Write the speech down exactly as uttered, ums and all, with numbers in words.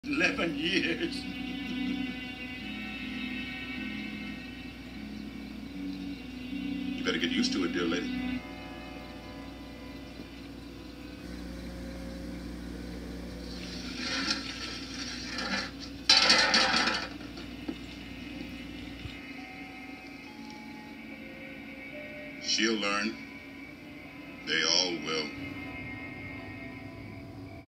Eleven years. You better get used to it, dear lady. She'll learn. They all will.